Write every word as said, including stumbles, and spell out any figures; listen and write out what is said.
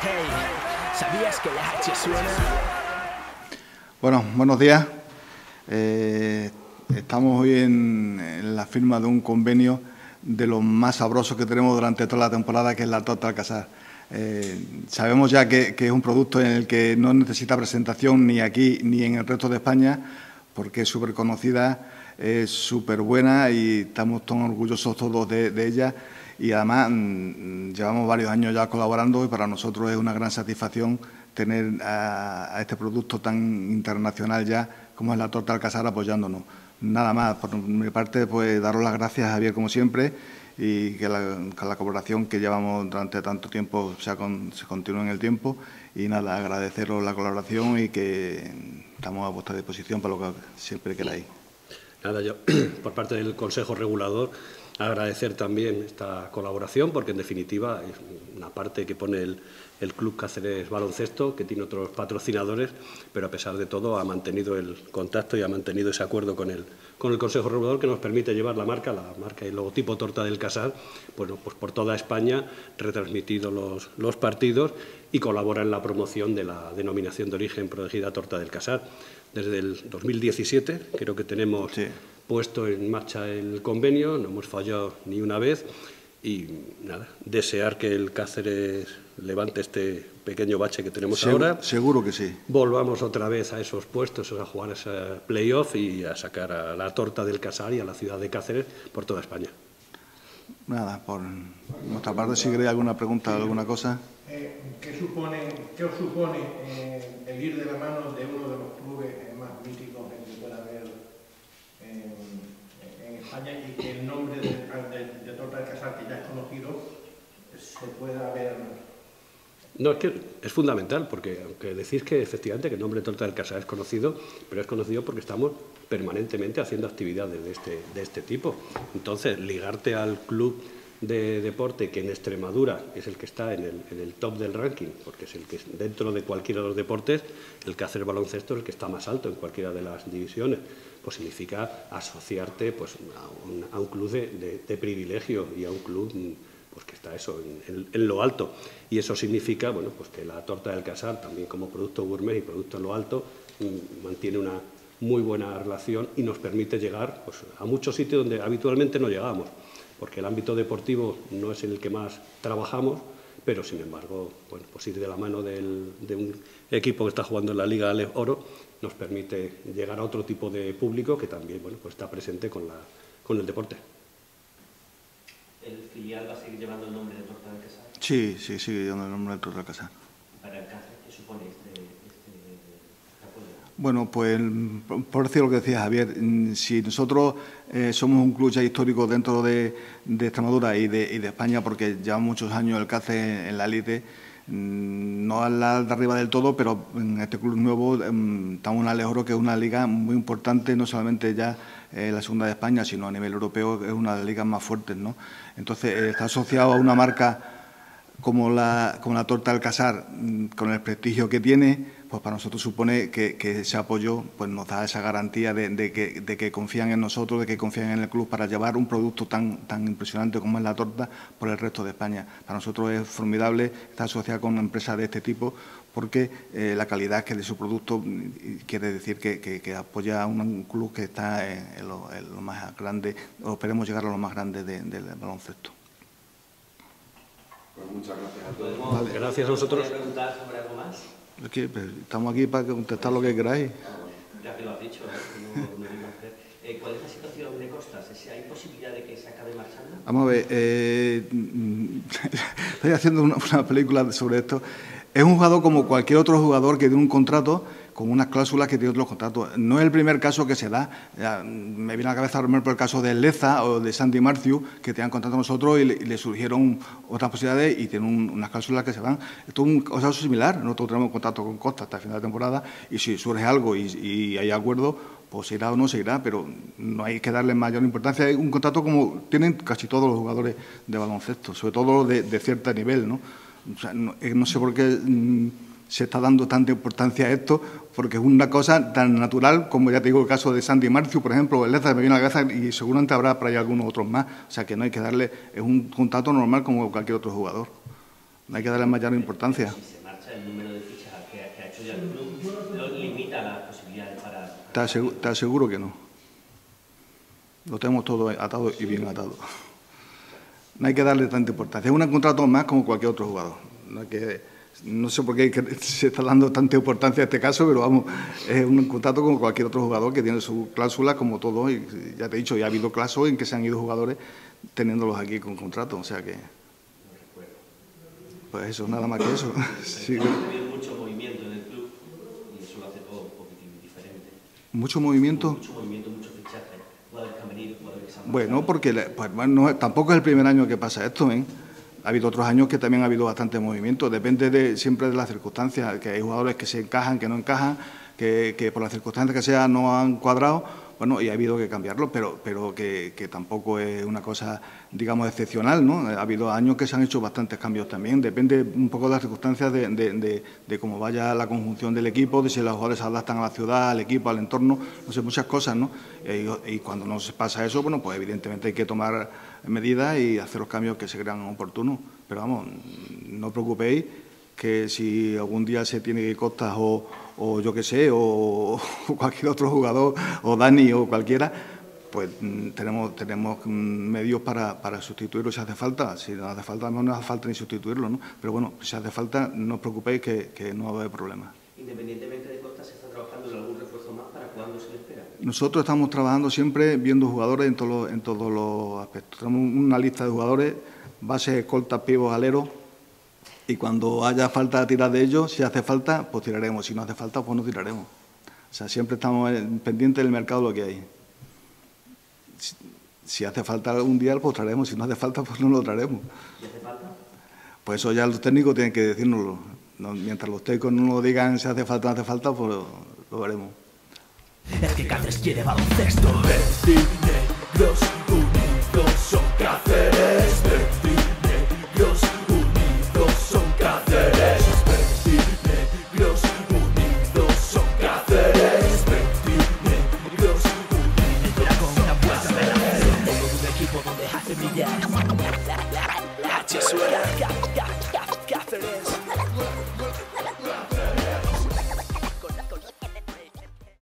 Hey, ¿sabías que la H suena? Bueno, buenos días. Eh, estamos hoy en, en la firma de un convenio de los más sabrosos que tenemos durante toda la temporada, que es la torta Alcázar. Eh, sabemos ya que, que es un producto en el que no necesita presentación ni aquí ni en el resto de España, porque es súper conocida, es súper buena y estamos tan orgullosos todos de, de ella. Y además mmm, llevamos varios años ya colaborando y para nosotros es una gran satisfacción tener a, a este producto tan internacional ya como es la torta Alcázar apoyándonos. Nada más, por mi parte, pues daros las gracias, Javier, como siempre, y que la, que la colaboración que llevamos durante tanto tiempo sea con, se continúe en el tiempo. Y nada, agradeceros la colaboración y que estamos a vuestra disposición para lo que siempre queráis. Nada, yo, por parte del Consejo Regulador, agradecer también esta colaboración, porque en definitiva es una parte que pone el, el Club Cáceres Baloncesto, que tiene otros patrocinadores, pero a pesar de todo ha mantenido el contacto y ha mantenido ese acuerdo con el, con el Consejo Regulador, que nos permite llevar la marca, la marca y el logotipo Torta del Casal, bueno, pues por toda España, retransmitido los, los partidos y colabora en la promoción de la denominación de origen protegida Torta del Casal. Desde el dos mil diecisiete creo que tenemos... Sí. puesto en marcha el convenio, no hemos fallado ni una vez y nada, desear que el Cáceres levante este pequeño bache que tenemos Segu ahora. Seguro que sí. Volvamos otra vez a esos puestos, a jugar ese playoff y a sacar a la torta del Casal y a la ciudad de Cáceres por toda España. Nada, por nuestra parte, si queréis alguna pregunta, alguna cosa. Eh, ¿qué, supone, ¿Qué os supone eh, el ir de la mano de uno de los clubes más míticos que pueda haber en España y que el nombre de, de, de Torta del Casal, que ya es conocido, se pueda ver? No, es que es fundamental, porque aunque decís que efectivamente que el nombre de Torta del Casal es conocido, pero es conocido porque estamos permanentemente haciendo actividades de este, de este tipo. Entonces, ligarte al club de deporte que en Extremadura es el que está en el, en el top del ranking, porque es el que dentro de cualquiera de los deportes, el Cáceres Baloncesto es el que está más alto en cualquiera de las divisiones, pues significa asociarte pues, a, un, a un club de, de, de privilegio y a un club pues, que está eso en, en, en lo alto. Y eso significa bueno, pues, que la Torta del Casal, también como producto gourmet y producto en lo alto, mantiene una muy buena relación y nos permite llegar pues, a muchos sitios donde habitualmente no llegamos, porque el ámbito deportivo no es en el que más trabajamos, pero sin embargo, bueno, pues ir de la mano del, de un equipo que está jugando en la Liga Ale Oro nos permite llegar a otro tipo de público que también bueno, pues está presente con, la, con el deporte. ¿El filial va a seguir llevando el nombre de Torta del Casal? Sí, sí, sigue llevando el nombre de Torta del Casal. ¿Para el Cáceres qué supone este, este, este apoyo? Bueno, pues por decir lo que decía Javier, si nosotros eh, somos un club ya histórico dentro de, de Extremadura y de, y de España, porque lleva muchos años el Cáceres en la élite, no a la de arriba del todo, pero en este club nuevo estamos en Ale Oro, que es una liga muy importante, no solamente ya eh, la segunda de España, sino a nivel europeo, es una de las ligas más fuertes, ¿no? Entonces, eh, está asociado a una marca como la, como la Torta del Casal, con el prestigio que tiene, pues para nosotros supone que, que ese apoyo pues nos da esa garantía de, de, que, de que confían en nosotros, de que confían en el club para llevar un producto tan, tan impresionante como es la torta por el resto de España. Para nosotros es formidable estar asociado con empresas de este tipo, porque eh, la calidad que de su producto quiere decir que, que, que apoya a un club que está en, en, lo, en lo más grande, o esperemos llegar a lo más grande de, del baloncesto. Pues muchas gracias a todos. Vale. Gracias a vosotros. ¿Quieres preguntar sobre algo más? Es que, pues, estamos aquí para contestar lo que queráis. Ya que lo has dicho, no, no, no eh, ¿cuál es la situación de Costas? ¿Hay posibilidad de que se acabe marchando? Vamos a ver, eh, estoy haciendo una, una película sobre esto. Es un jugador como cualquier otro jugador que tiene un contrato con unas cláusulas que tiene otros contratos. No es el primer caso que se da. Ya, me viene a la cabeza por ejemplo el caso de Leza o de Santi Marciu, que tenían contrato con nosotros y le, y le surgieron otras posibilidades y tienen un, unas cláusulas que se van. Esto es un caso similar. Nosotros tenemos contacto con Costa hasta el final de temporada y si surge algo y, y hay acuerdo, pues se irá o no se irá, pero no hay que darle mayor importancia. Es un contrato como tienen casi todos los jugadores de baloncesto, sobre todo de, de cierto nivel, ¿no? O sea, no, no sé por qué mmm, se está dando tanta importancia a esto, porque es una cosa tan natural como, ya te digo, el caso de Santi Marciu, por ejemplo, o el Leza, me viene a la cabeza y seguramente habrá por ahí algunos otros más. O sea, que no hay que darle, es un contrato normal como cualquier otro jugador. No hay que darle mayor importancia. el número de fichas que, que ha hecho ya el club lo limita las posibilidades para... para... Te aseguro, te aseguro que no. Lo tenemos todo atado y bien atado. No hay que darle tanta importancia. Es un contrato más como cualquier otro jugador. No, hay que, no sé por qué se está dando tanta importancia a este caso, pero vamos, es un contrato como cualquier otro jugador que tiene su cláusula como todo. Y ya te he dicho, ya ha habido casos en que se han ido jugadores teniéndolos aquí con contrato. O sea que... Pues eso, nada más que eso. Sí. Ha habido mucho movimiento en el club y eso lo hace todo un poquitín diferente. ¿Mucho movimiento? Mucho movimiento, muchos fichajes. Jugadores que han venido, jugadores que se han Bueno, porque pues, bueno, no, tampoco es el primer año que pasa esto, ¿eh? Ha habido otros años que también ha habido bastante movimiento. Depende de, siempre de las circunstancias, que hay jugadores que se encajan, que no encajan, que, que por las circunstancias que sea no han cuadrado. Bueno, y ha habido que cambiarlo, pero, pero que, que tampoco es una cosa, digamos, excepcional, ¿no? Ha habido años que se han hecho bastantes cambios también. Depende un poco de las circunstancias de, de, de, de cómo vaya la conjunción del equipo, de si los jugadores se adaptan a la ciudad, al equipo, al entorno, no sé, muchas cosas, ¿no? Y, y cuando no se pasa eso, bueno, pues evidentemente hay que tomar medidas y hacer los cambios que se crean oportunos. Pero vamos, no os preocupéis que si algún día se tiene que ir Costas o, o yo qué sé, o, o cualquier otro jugador, o Dani o cualquiera, pues tenemos, tenemos medios para, para sustituirlo si hace falta. Si no hace falta, no hace falta ni sustituirlo, ¿no? Pero bueno, si hace falta, no os preocupéis que, que no va a haber problema. Independientemente de Costas, ¿se está trabajando en algún refuerzo más? ¿Para cuándo se le espera? Nosotros estamos trabajando siempre viendo jugadores en todos los, en todos los aspectos. Tenemos una lista de jugadores, bases, escoltas, pivos, aleros, y cuando haya falta tirar de ellos, si hace falta, pues tiraremos. Si no hace falta, pues no tiraremos. O sea, siempre estamos pendientes del mercado de lo que hay. Si, si hace falta algún día, pues traeremos. Si no hace falta, pues no lo traeremos. ¿Y hace falta? Pues eso ya los técnicos tienen que decírnoslo. No, mientras los técnicos no nos digan si hace falta o no hace falta, pues lo, lo veremos. Es que Cáceres quiere baloncesto. Verdenegros unidos son Cáceres. Verdenegros unidos son Cáceres. Verdenegros unidos son Cáceres. Verdenegros unidos. Entra con una buena relación. Todo un equipo donde hace brillar.